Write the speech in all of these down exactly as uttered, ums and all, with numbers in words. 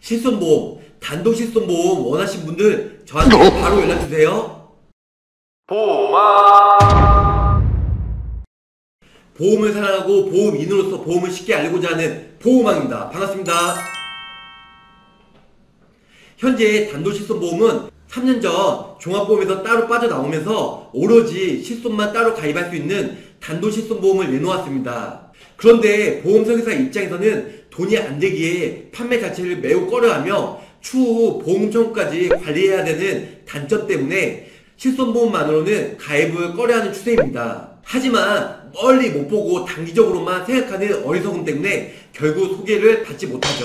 실손보험, 단독실손보험 원하신 분들 저한테 바로 연락주세요. 보험아. 보험을 사랑하고 보험인으로서 보험을 쉽게 알고자 하는 보험왕입니다. 반갑습니다. 현재 단독실손보험은 삼 년 전 종합보험에서 따로 빠져나오면서 오로지 실손만 따로 가입할 수 있는 단독실손보험을 내놓았습니다. 그런데 보험설계사 입장에서는 돈이 안 되기에 판매 자체를 매우 꺼려하며 추후 보험 청구까지 관리해야 되는 단점 때문에 실손보험만으로는 가입을 꺼려하는 추세입니다. 하지만 멀리 못 보고 단기적으로만 생각하는 어리석음 때문에 결국 소개를 받지 못하죠.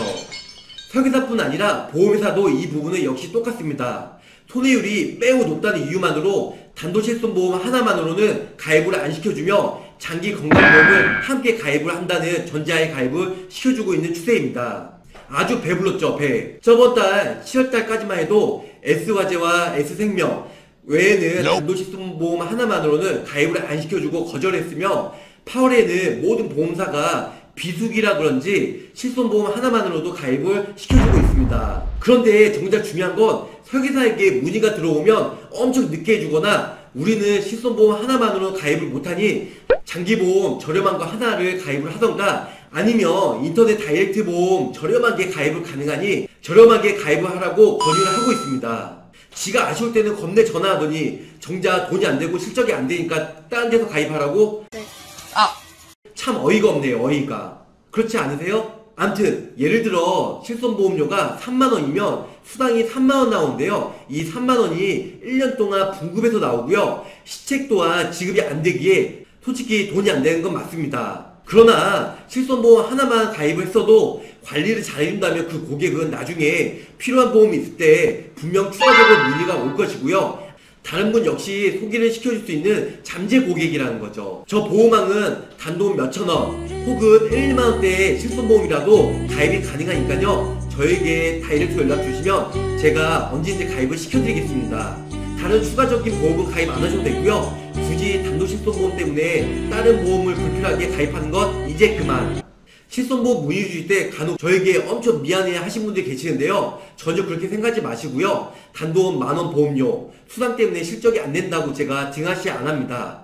설계사뿐 아니라 보험회사도 이 부분은 역시 똑같습니다. 손해율이 매우 높다는 이유만으로 단독실손보험 하나만으로는 가입을 안 시켜주며 장기 건강보험을 함께 가입을 한다는 전제하에 가입을 시켜주고 있는 추세입니다. 아주 배불렀죠, 배. 저번달 시월달까지만 해도 S화재와 S생명 외에는 단독실손보험 하나만으로는 가입을 안 시켜주고 거절했으며 팔월에는 모든 보험사가 비수기라 그런지 실손보험 하나만으로도 가입을 시켜주고 있습니다. 그런데 정작 중요한 건 설계사에게 문의가 들어오면 엄청 늦게 해주거나 우리는 실손보험 하나만으로 가입을 못하니 장기보험 저렴한 거 하나를 가입을 하던가 아니면 인터넷 다이렉트 보험 저렴하게 가입을 가능하니 저렴하게 가입을 하라고 권유를 하고 있습니다. 지가 아쉬울 때는 겁내 전화하더니 정작 돈이 안 되고 실적이 안 되니까 다른 데서 가입하라고? 네. 아! 참 어이가 없네요, 어이가. 그렇지 않으세요? 암튼 예를 들어 실손보험료가 삼만 원이면 수당이 삼만 원 나오는데요. 이 삼만 원이 일 년 동안 분급해서 나오고요. 시책 또한 지급이 안 되기에 솔직히 돈이 안 되는 건 맞습니다. 그러나 실손보험 하나만 가입을 했어도 관리를 잘해준다면 그 고객은 나중에 필요한 보험이 있을 때 분명 추가적으로 문의가 올 것이고요. 다른 분 역시 소개를 시켜줄 수 있는 잠재 고객이라는 거죠. 저 보험왕은 단돈 몇천 원 혹은 일, 이만 원대의 실손보험이라도 가입이 가능하니까요. 저에게 다이렉트 연락 주시면 제가 언제든지 가입을 시켜드리겠습니다. 다른 추가적인 보험은 가입 안 하셔도 되고요. 굳이 단독실손보험 때문에 다른 보험을 불필요하게 가입하는 것 이제 그만. 실손보험 문의 주실 때 간혹 저에게 엄청 미안해 하신 분들이 계시는데요. 전혀 그렇게 생각하지 마시고요. 단돈 만원 보험료 수당 때문에 실적이 안 된다고 제가 등하시 안 합니다.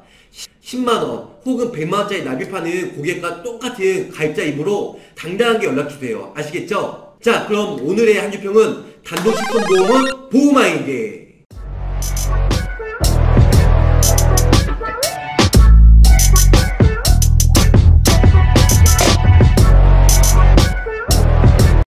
십만 원 혹은 백만 원짜리 납입하는 고객과 똑같은 가입자이므로 당당하게 연락주세요. 아시겠죠? 자, 그럼 오늘의 한줄평은 단독실손보험은 보험왕에게.